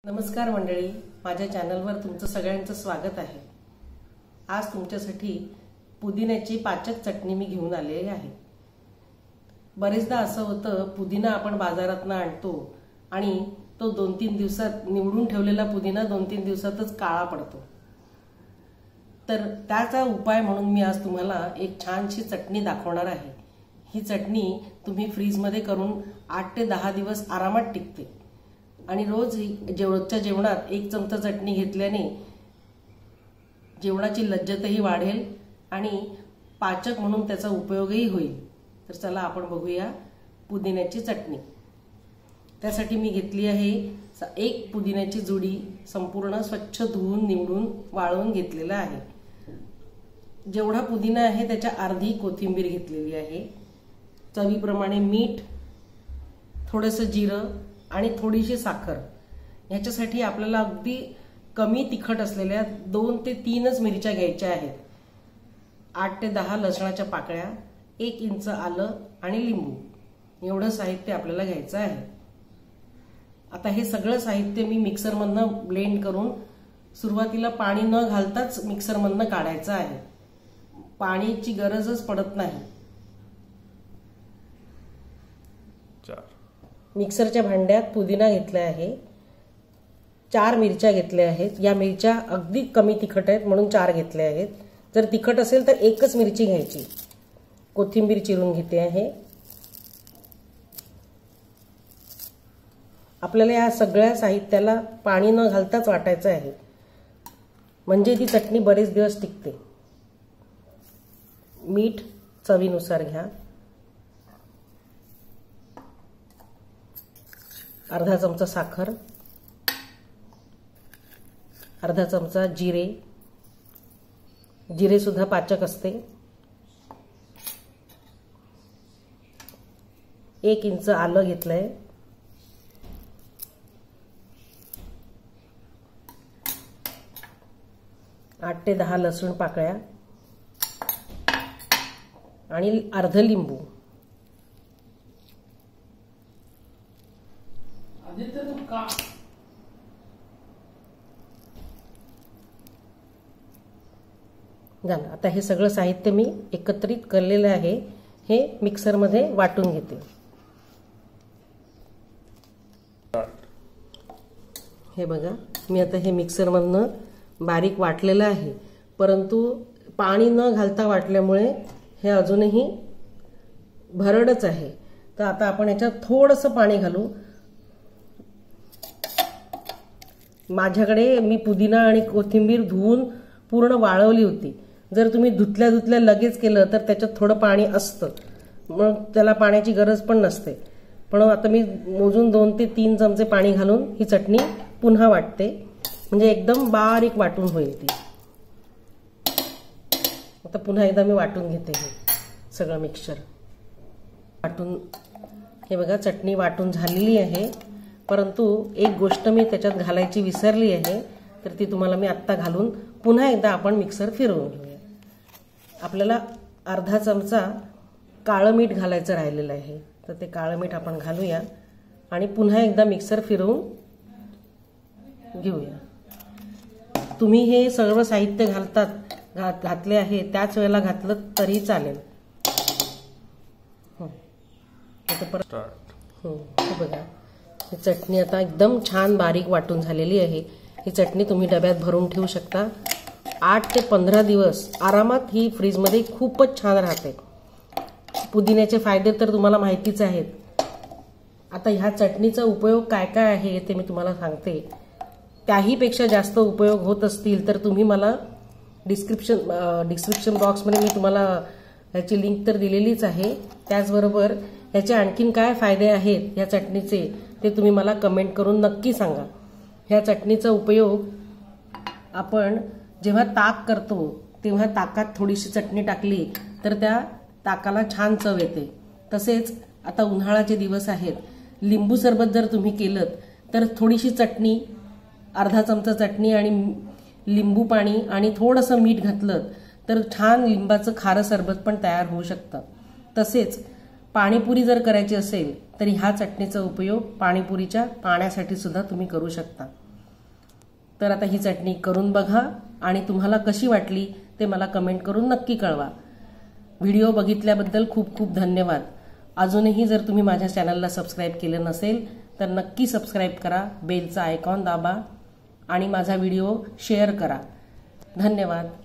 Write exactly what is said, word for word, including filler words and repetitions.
नमस्कार मंडळी, माझ्या चॅनलवर तुमचं सगळ्यांचं स्वागत आहे। आज तुमच्यासाठी पुदिन्याची पाचक चटणी मी घेऊन आलेली आहे। बरेचदा असं होतं, पुदिना आपण बाजारातून आणतो आणि तो दोन तीन दिवसात निवडून ठेवलेला पुदिना दोन तीन दिवसातच काळा पडतो। तर त्याचा उपाय म्हणून मी आज तुम्हाला एक छानशी चटणी दाखवणार आहे। ही चटणी तुम्ही फ्रीज मध्ये करून आठ ते दहा दिवस आरामात टिकते आणि रोज जेवणाच्या जेवणात एक चमचा चटणी घेतल्याने जेवणाची लज्जतही वाढेल आणि पाचक म्हणून त्याचा उपयोगही होईल। तर चला आपण बघूया पुदिन्याची चटणी। त्यासाठी मी घेतली आहे एक पुदिन्याची जुडी, संपूर्ण स्वच्छ धुवून निवडून वाळवून घेतलेला आहे। जेवढा पुदिना आहे त्याच्या अर्धी कोथिंबीर घेतलेली आहे। चवीप्रमाणे मीठ, थोडंसं जिरं आणि थोडीशी साखर। याच्यासाठी आपल्याला अगदी कमी तिखट असलेल्या दोन ते तीनच मिरच्या घ्यायच्या आहेत। आठ ते दहा लसणाच्या पाकळ्या, एक इंच आलं आणि लिंबू एवढं साहित्य आपल्याला घ्यायचं आहे। आता हे सगळं साहित्य मी मिक्सर मधनं ब्लेंड करून सुरुवातीला पाणी न घालताच मिक्सर मधनं काढायचं आहे। पाण्याची गरजच पडत नाही। मिक्सरच्या भांड्यात पुदिना घेतला आहे, चार मिरच्या घेतल्या आहेत। या मिरच्या अगदी कमी तिखट आहेत म्हणून चार घेतल्या आहेत। जर तिखट असेल तर एकच मिरची घ्यायची। कोथिंबीर चिरून घेते आहे। आपल्याला या सगळ्या साहित्याला पाणी न घालताच वाटायचं आहे, म्हणजे ती चटणी बरेच दिवस टिकते। मीठ चवीनुसार घ्या। अर्धा चमचा साखर, अर्धा चमचा जिरे, जिरे सुद्धा पाचक असते। एक इंच आलं घेतलंय। आठ ते दहा लसूण पाकळ्या आणि अर्ध लिंबू। झालं। आता हे सगळं साहित्य मी एकत्रित केलेलं आहे, हे मिक्सर मध्ये वाटून घेते। हे बघा, मी आता हे मिक्सर मधनं बारीक वाटलेलं आहे, परंतु पाणी न घालता वाटल्यामुळे हे अजूनही भरडच आहे। तर आता आपण याच्यात थोडंसं पाणी घालू। माझ्याकडे मी पुदिना आणि कोथिंबीर धुवून पूर्ण वाळवली होती। जर तुम्ही धुतल्या धुतल्या लगेच केलं तर त्याच्यात थोडं पाणी असतं, मग त्याला पाण्याची गरज पण नसते। पण आता मी मोजून दोन ते तीन चमचे पाणी घालून ही चटणी पुन्हा वाटते, म्हणजे एकदम बारीक वाटून होईल ती। आता पुन्हा एकदा मी वाटून घेते हे सगळं मिक्सचर वाटून। हे बघा, चटणी वाटून झालेली आहे, परंतु एक गोष्ट मी त्याच्यात घालायची विसरली आहे, तर ती तुम्हाला मी आत्ता घालून पुन्हा एकदा आपण मिक्सर फिरवून घेऊया। आपल्याला अर्धा चमचा काळं मीठ घालायचं राहिलेलं आहे, तर ते काळं मीठ आपण घालूया आणि पुन्हा एकदा मिक्सर फिरवून घेऊया। तुम्ही हे सर्व साहित्य घालतात घातले आहे त्याच वेळेला घातलं तरी चालेल। आता परत हे बघा, ही चटणी आता एकदम छान बारीक वाटून झालेली आहे। ही चटणी तुम्ही डब्यात भरून ठेवू शकता। आठ ते पंधरा दिवस आरामात ही फ्रीजमध्ये खूपच छान राहते। पुदिन्याचे फायदे तर तुम्हाला माहितीच आहेत। आता ह्या चटणीचा उपयोग काय काय आहे ते मी तुम्हाला सांगते। त्याहीपेक्षा जास्त उपयोग होत असतील तर तुम्ही मला डिस्क्रिप्शन डिस्क्रिप्शन बॉक्समध्ये मी तुम्हाला ह्याची लिंक तर दिलेलीच आहे। त्याचबरोबर ह्याचे आणखीन काय फायदे आहेत या चटणीचे ते तुम्ही मला कमेंट करून नक्की सांगा। ह्या चटणीचा उपयोग आपण जेव्हा ताक करतो तेव्हा ताकात थोडीशी चटणी टाकली तर त्या ताकाला छान चव येते। तसेच आता उन्हाळ्याचे दिवस आहेत, लिंबू सरबत जर तुम्ही केलं तर थोडीशी चटणी, अर्धा चमचा चटणी आणि लिंबू पाणी आणि थोडंसं मीठ घातलं तर छान लिंबाचं खारं सरबत पण तयार होऊ शकतं। तसेच पाणीपुरी जर करायची असेल तर ह्या चटणीचा उपयोग पाणीपुरीच्या पाण्यासाठी सुद्धा तुम्ही करू शकता। तर आता ही चटणी करून बघा आणि तुम्हाला कशी वाटली ते मला कमेंट करून नक्की कळवा. व्हिडिओ बघितल्याबद्दल खूप खूप धन्यवाद. अजूनही जर तुम्ही माझ्या चॅनलला सबस्क्राईब केलं नसेल तर नक्की सबस्क्राईब करा, बेलचा आयकॉन दाबा आणि माझा व्हिडिओ शेअर करा. धन्यवाद.